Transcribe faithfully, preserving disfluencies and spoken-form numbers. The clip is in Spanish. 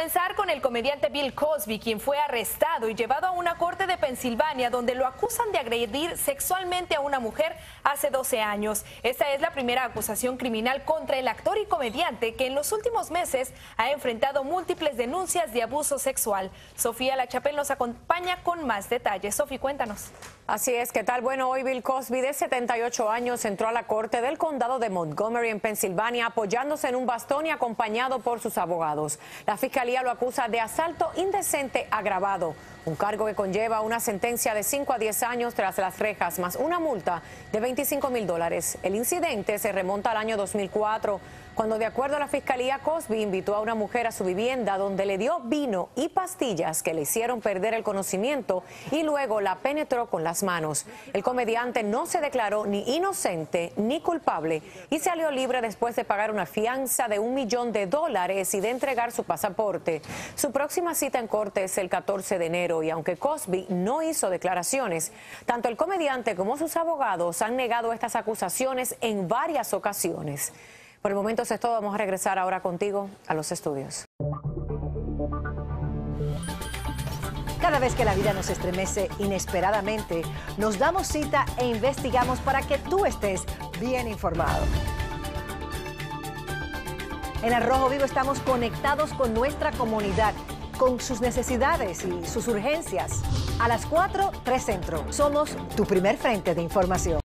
comenzar con el comediante Bill Cosby, quien fue arrestado y llevado a una corte de Pensilvania donde lo acusan de agredir sexualmente a una mujer hace doce años. Esta es la primera acusación criminal contra el actor y comediante que en los últimos meses ha enfrentado múltiples denuncias de abuso sexual. Sofía Lachapelle nos acompaña con más detalles. Sofi, cuéntanos. Así es, ¿qué tal? Bueno, hoy Bill Cosby, de setenta y ocho años, entró a la corte del condado de Montgomery en Pensilvania apoyándose en un bastón y acompañado por sus abogados. La fiscalía lo acusa de asalto indecente agravado, un cargo que conlleva una sentencia de cinco a diez años tras las rejas, más una multa de veinticinco mil dólares. El incidente se remonta al año dos mil cuatro, cuando, de acuerdo a la fiscalía, Cosby invitó a una mujer a su vivienda donde le dio vino y pastillas que le hicieron perder el conocimiento y luego la penetró con las manos. El comediante no se declaró ni inocente ni culpable y salió libre después de pagar una fianza de un millón de dólares y de entregar su pasaporte. Su próxima cita en corte es el catorce de enero y aunque Cosby no hizo declaraciones, tanto el comediante como sus abogados han negado estas acusaciones en varias ocasiones. Por el momento eso es todo. Vamos a regresar ahora contigo a los estudios. Cada vez que la vida nos estremece inesperadamente, nos damos cita e investigamos para que tú estés bien informado. En Al Rojo Vivo estamos conectados con nuestra comunidad, con sus necesidades y sus urgencias. A las cuatro, tres Centro. Somos tu primer frente de información.